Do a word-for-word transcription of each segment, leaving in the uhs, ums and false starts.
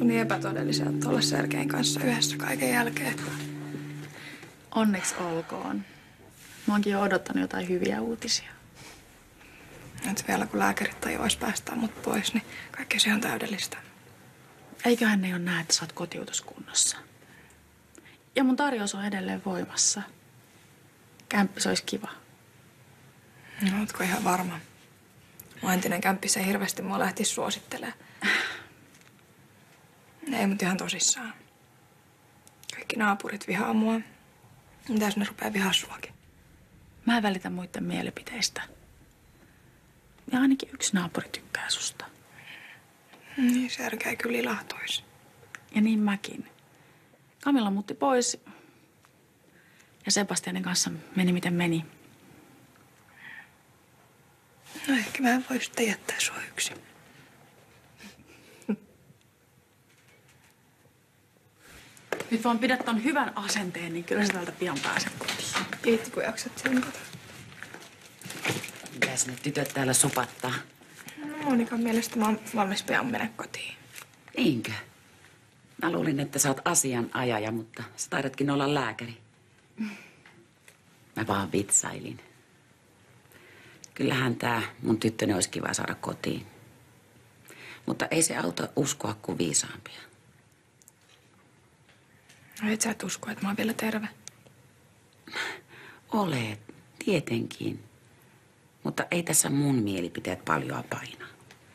Tuntuu niin epätodelliselta olla Sergein kanssa yhdessä kaiken jälkeen. Onneksi olkoon. Mä oonkin jo odottanut jotain hyviä uutisia. Nyt vielä kun lääkärit tajuais päästää mut pois, niin kaikki se on täydellistä. Eiköhän ne jo näe, että sä oot kotiutuskunnossa. Ja mun tarjous on edelleen voimassa. Kämppis olisi kiva. No, ootko ihan varma? Mun entinen kämppis ei hirveästi mua lähtisi suosittelemaan. Ei, mut ihan tosissaan. Kaikki naapurit vihaa mua. Mitäs ne rupee vihaa suakin? Mä en välitä muiden mielipiteistä. Ja ainakin yksi naapuri tykkää susta. Niin, Sergei kyllä ilahtuisi. Ja niin mäkin. Camilla muutti pois. Ja Sebastianin kanssa meni miten meni. No ehkä mä en voi sitten jättää sua yksin. Nyt vaan pidät ton hyvän asenteen, niin kyllä sä täältä pian pääset kotiin. Kiitti, kun jaksat sen kotona. Mitäs ne tytöt täällä supattaa? No, Monikan mielestä mä oon valmis pian mennä kotiin. Niinkö? Mä luulin, että sä oot asianajaja, mutta sä taidatkin olla lääkäri. Mä vaan vitsailin. Kyllähän tää mun tyttöni olisi kiva saada kotiin. Mutta ei se auta uskoa kuin viisaampia. No et sä et usko, että mä oon vielä terve? Olet, tietenkin. Mutta ei tässä mun mielipiteet paljoa paina.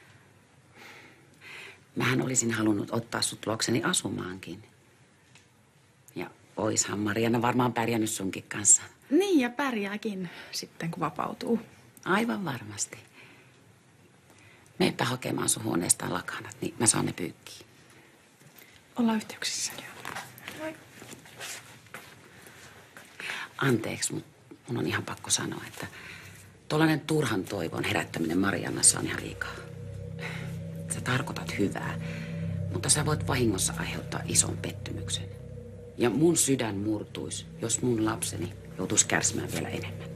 Mähän olisin halunnut ottaa sut luokseni asumaankin. Ja oishan Mariana varmaan pärjännyt sunkin kanssa. Niin, ja pärjääkin sitten, kun vapautuu. Aivan varmasti. Meepä hakemaan sun huoneestaan lakanat, niin mä saan ne pyykkiin. Ollaan yhteyksissä. Moi. Anteeksi, mutta mun on ihan pakko sanoa, että tuollainen turhan toivon herättäminen Mariannassa on ihan liikaa. Sä tarkoitat hyvää, mutta sä voit vahingossa aiheuttaa ison pettymyksen. Ja mun sydän murtuisi, jos mun lapseni joutuisi kärsimään vielä enemmän.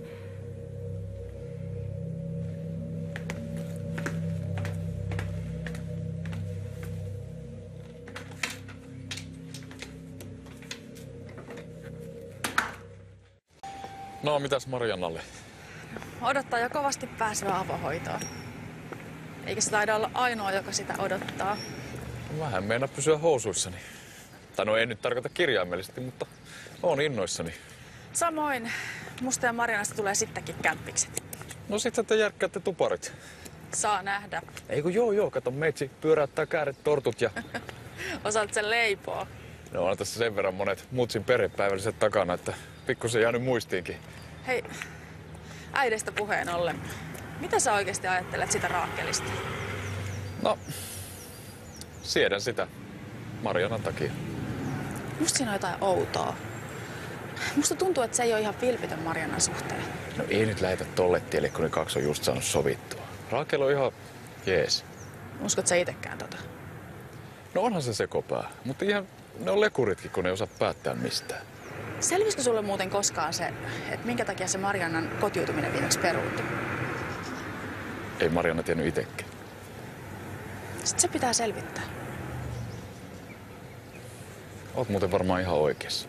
No, mitäs Mariannalle? Odottaa jo kovasti pääsyä avohoitoon. Eikä se taida olla ainoa, joka sitä odottaa. Vähän meinaa pysyä housuissani. Tai no ei nyt tarkoita kirjaimellisesti, mutta oon innoissani. Samoin. Musta ja Marianasta tulee sittenkin kämppikset. No sit te järkkäätte tuparit. Saa nähdä. Ei kun joo joo, kato meitsi pyöräyttää kääret tortut ja... Osaat sen leipoa. No on tässä sen verran monet mutsin perhepäivälliset takana, että pikkusen jäänyt muistiinkin. Hei, äidestä puheen ollen. Mitä sä oikeasti ajattelet sitä Raakelista? No, siedän sitä Marianan takia. Musta siinä on jotain outoa. Musta tuntuu, että se ei ole ihan vilpitön Marianan suhteen. No ei nyt lähetä tolle tielle, kun ne kaksi on just saanut sovittua. Raakel on ihan jees. Uskot sä itekään tota? No onhan se sekopää, mutta ihan ne on lekuritkin, kun ne ei osaa päättää mistään. Selvisikö sulle muuten koskaan se, että minkä takia se Mariannan kotiutuminen viimeksi peruuntui? Ei Marianna tiennyt itekään. Sitten se pitää selvittää. Oot muuten varmaan ihan oikeassa.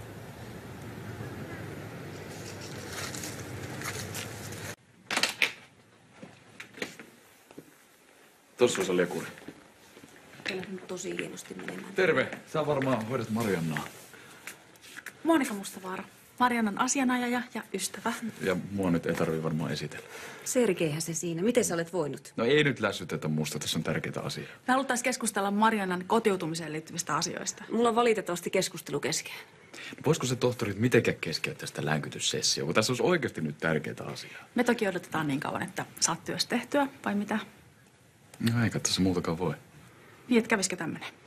Tossa on se lekuri. Kyllä nyt tosi hienosti menemään. Terve. Sä varmaan hoidat Mariannaa. Monika Mustavaara, Mariannan asianajaja ja ystävä. Ja mua nyt ei tarvii varmaan esitellä. Sergeihän se siinä. Miten sä olet voinut? No ei nyt lässytetä musta, tässä on tärkeitä asioita. Me haluttais keskustella Mariannan kotiutumiseen liittyvistä asioista. Mulla on valitettavasti keskustelu kesken. No voisiko se tohtorit mitenkään keskeyttää sitä länkytyssessioa, kun tässä olisi oikeasti nyt tärkeitä asiaa? Me toki odotetaan niin kauan, että saat työstä tehtyä, vai mitä? No eikä tässä muutakaan voi. Niin, et kävisikö tämmönen?